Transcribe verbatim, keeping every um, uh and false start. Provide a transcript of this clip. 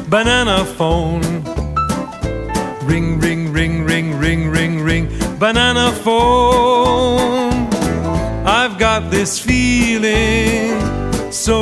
banana phone. Ring, ring, ring, ring, ring, ring, ring, banana phone. I've got this feeling so